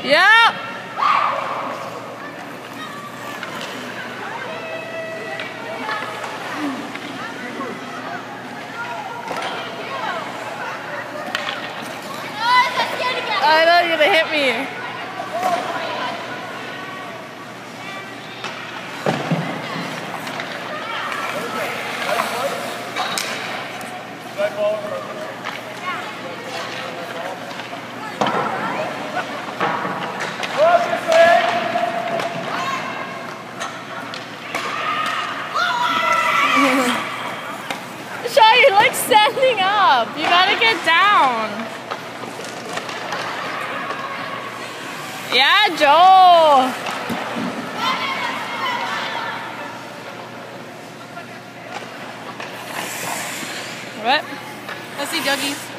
Yep. I know you're gonna hit me. Shaw, you're like standing up. You gotta get down. Yeah, Joe. What? Let's see, Dougie.